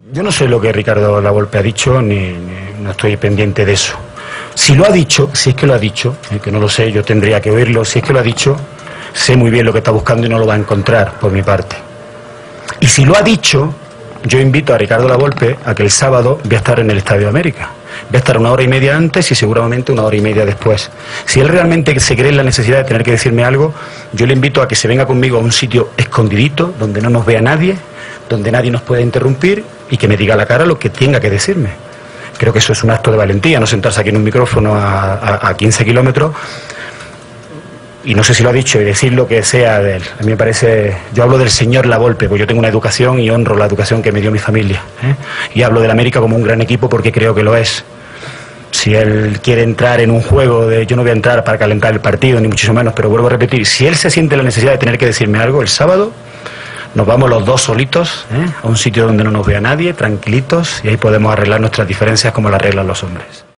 Yo no sé lo que Ricardo Lavolpe ha dicho, ni no estoy pendiente de eso. Si lo ha dicho, si es que lo ha dicho, que no lo sé, yo tendría que oírlo, si es que lo ha dicho, sé muy bien lo que está buscando y no lo va a encontrar, por mi parte. Y si lo ha dicho, yo invito a Ricardo Lavolpe a que el sábado voy a estar en el Estadio América. Voy a estar 1 hora y media antes y seguramente 1 hora y media después. Si él realmente se cree en la necesidad de tener que decirme algo, yo le invito a que se venga conmigo a un sitio escondidito, donde no nos vea nadie, donde nadie nos pueda interrumpir y que me diga a la cara lo que tenga que decirme. Creo que eso es un acto de valentía, no sentarse aquí en un micrófono a 15 kilómetros, y no sé si lo ha dicho, y decir lo que sea de él. A mí me parece, yo hablo del señor Lavolpe, porque yo tengo una educación y honro la educación que me dio mi familia, y hablo del América como un gran equipo porque creo que lo es. Si él quiere entrar en un juego de yo no voy a entrar para calentar el partido, ni muchísimo menos, pero vuelvo a repetir, si él se siente la necesidad de tener que decirme algo el sábado, nos vamos los dos solitos a un sitio donde no nos vea nadie, tranquilitos, y ahí podemos arreglar nuestras diferencias como las arreglan los hombres.